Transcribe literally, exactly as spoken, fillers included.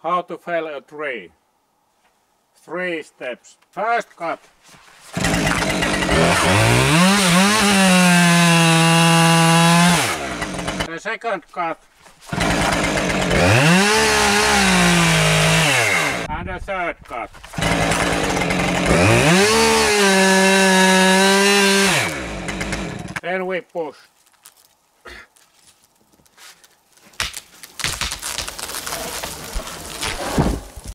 How to fell a tree. Three steps. First cut. The second cut. And the third cut. Then we push.